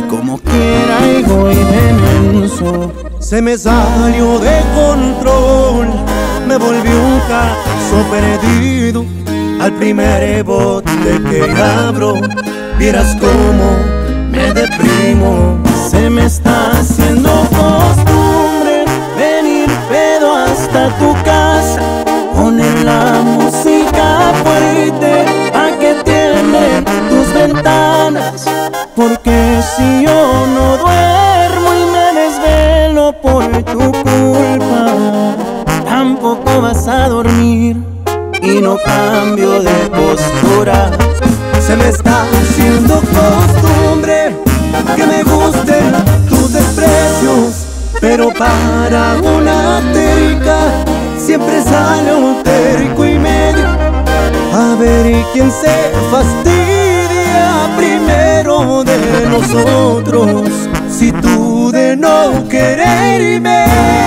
como quiera y voy de menso. Se me salió de control, me volví un caso perdido. Al primer bote que abro, vieras cómo me deprimo. Se me está haciendo costumbre venir pedo hasta tu casa, poner la música fuerte pa' que tiemblen tus ventanas. Porque si yo no duermo y me desvelo por tu culpa, tampoco vas a dormir y no cambio de postura. Se me está haciendo costumbre que me gusten tus desprecios, pero para una terca siempre sale un terco y medio. A ver, ¿y quién se fastidia primero de nosotros? Si tú de no quererme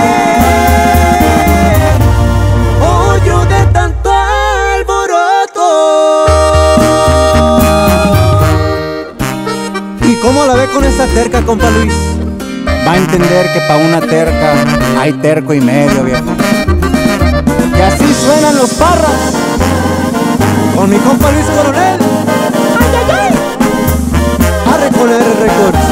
o yo de tanto alboroto. ¿Y cómo la ve con esa terca, compa Luis? Va a entender que pa' una terca hay terco y medio, viejo. Y así suenan los Parras con mi compa Luis Coronel. ¡Ay, ay, ay! A Recoler Records.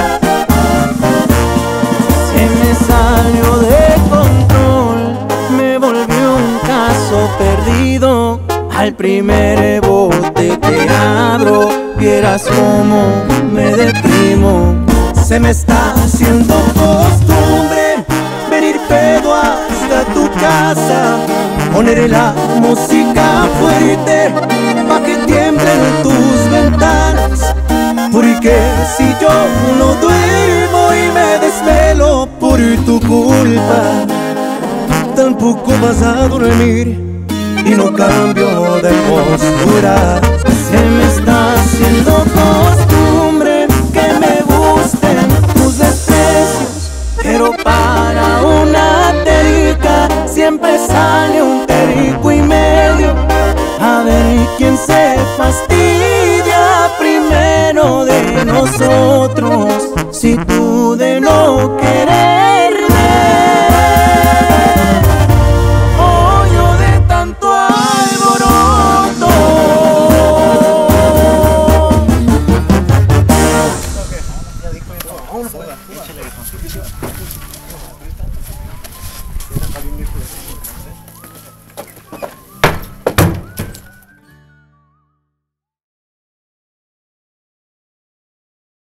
Se me salió de control, me volvió un caso perdido. Al primer bote que abro, vieras cómo me deprimo. Se me está haciendo costumbre venir pedo hasta tu casa, poner la música fuerte pa' que tiemblen tus ventanas. Porque si yo no duermo y me desvelo por tu culpa, tampoco vas a dormir y no cambio de postura. Se me está haciendo costumbre que me gusten tus desprecios, pero para una terca siempre sale un terco y medio. A ver quién se fastidia primero de nosotros, si tú de no querer